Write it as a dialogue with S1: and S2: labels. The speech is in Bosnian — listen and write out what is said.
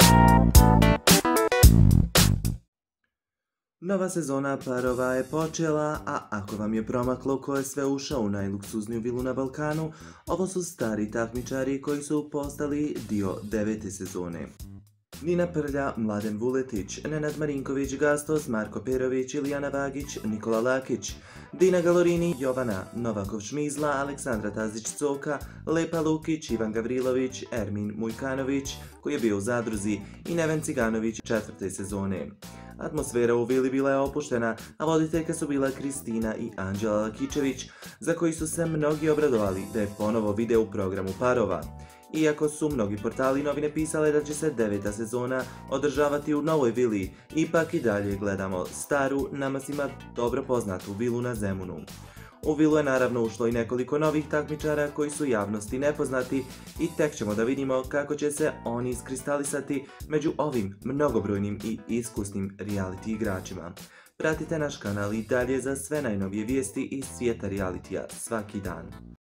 S1: Nova sezona Parova je počela, a ako vam je promaklo ko je sve ušao u najluksuzniju vilu na Balkanu, ovo su stari takmičari koji su postali dio 9. sezone. Nina Prlja, Mladen Vuletić, Nenad Marinković, Gastos, Marko Perović, Ilijana Vagić, Nikola Lakić, Dina Galorini, Jovana, Novakov Šmizla, Aleksandra Tazić-Coka, Lepa Lukić, Ivan Gavrilović, Ermin Mujkanović, koji je bio u Zadruzi, i Neven Ciganović 4. sezone. Atmosfera u vili bila je opuštena, a voditeljka su bila Kristina i Anđela Lakićević, za koji su se mnogi obradovali da je ponovo vide u programu Parova. Iako su mnogi portali i novine pisale da će se 9. sezona održavati u novoj vili, ipak i dalje gledamo staru, nama svima dobro poznatu vilu na Zemunu. U vilu je naravno ušlo i nekoliko novih takmičara koji su javnosti nepoznati i tek ćemo da vidimo kako će se oni iskristalisati među ovim mnogobrojnim i iskusnim reality igračima. Pratite naš kanal i dalje za sve najnovije vijesti iz svijeta realitija svaki dan.